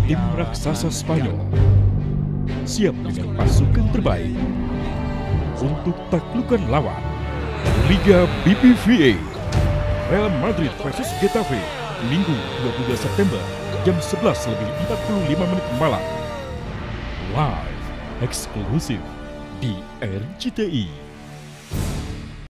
Tim raksasa Spanyol siap dengan pasukan terbaik untuk taklukan lawan Liga BBVA. Real Madrid versus Getafe, Minggu 22 September jam 11:45 malam. Live eksklusif di RCTI.